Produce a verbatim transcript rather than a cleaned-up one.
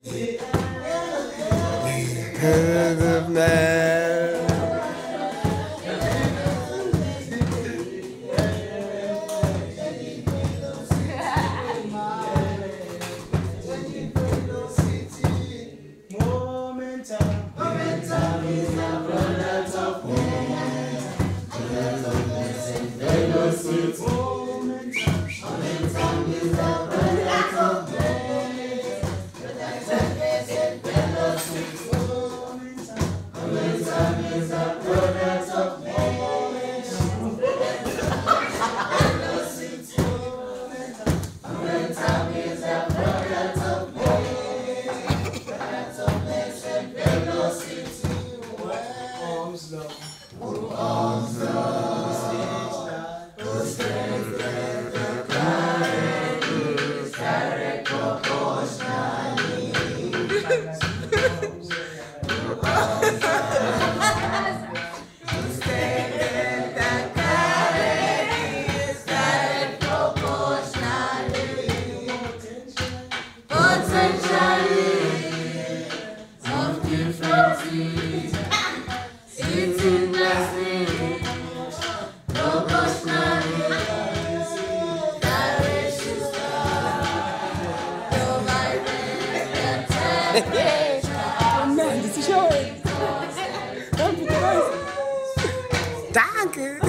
Good man. Momentum is a product of moment. Velocity. Momentum is a product of moment. Velocity. Momentum is a product of moment. Velocity. Momentum is a product of moment. Velocity. Arms down. Arms down. Strengthen the carriage. Carry proportionally. Arms down. Strengthen the carriage. Carry proportionally. Potentially. Of different seeds. It's in the sea. Proportionally. Direction star. Providing the temperature. Man, das ist schön. Danke. Danke.